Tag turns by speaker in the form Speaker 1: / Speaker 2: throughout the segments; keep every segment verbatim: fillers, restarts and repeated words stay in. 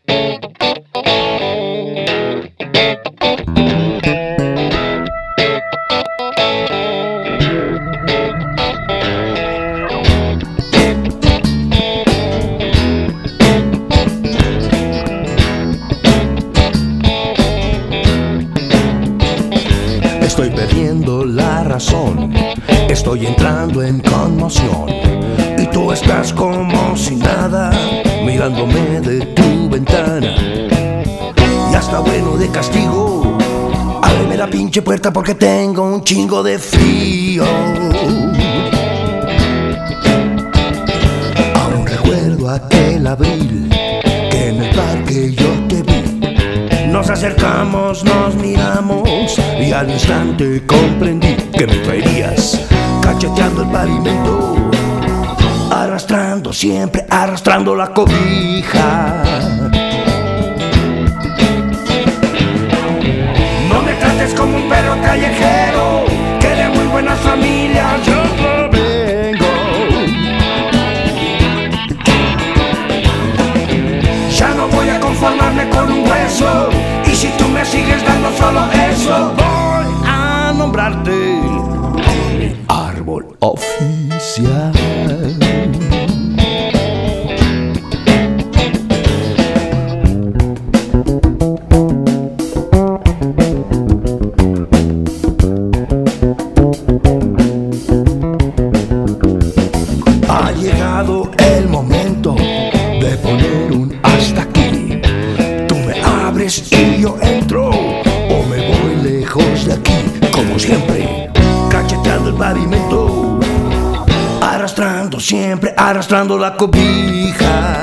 Speaker 1: Estoy perdiendo la razón, estoy entrando en conmoción, y tú estás como si nada, mirándome de tu ventana. Ya está bueno de castigo, ábreme la pinche puerta porque tengo un chingo de frío. Aún recuerdo aquel abril que en el parque yo te vi. Nos acercamos, nos miramos y al instante comprendí que me traerías cacheteando el pavimento, arrastrando, siempre arrastrando la cobija. No me trates como un perro callejero, que de muy buenas familias yo provengo. Ya no voy a conformarme con un hueso, y si tú me sigues dando solo eso, voy a nombrarte mi árbol oficial. Ha llegado el momento de poner un hasta aquí. Tú me abres y yo entro, o me voy lejos de aquí. Como siempre, cacheteando el pavimento, arrastrando, siempre arrastrando la cobija.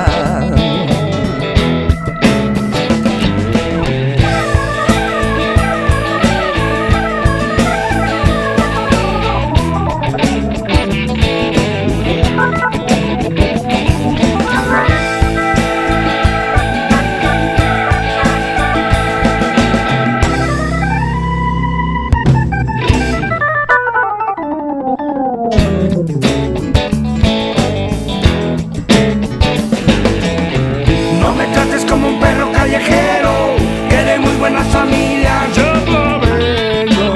Speaker 1: No me trates como un perro callejero, que de muy buenas familias yo provengo.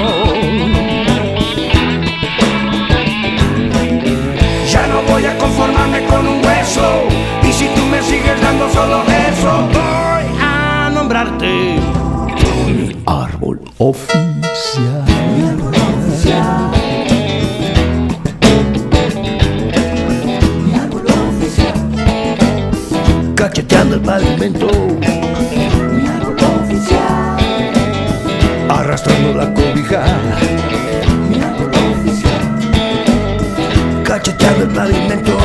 Speaker 1: Ya no voy a conformarme con un hueso, y si tú me sigues dando solo eso, voy a nombrarte mi árbol oficial. Mi árbol oficial. Cacheteando el pavimento, mi árbol oficial, arrastrando la cobija, mi árbol oficial, cacheteando el pavimento.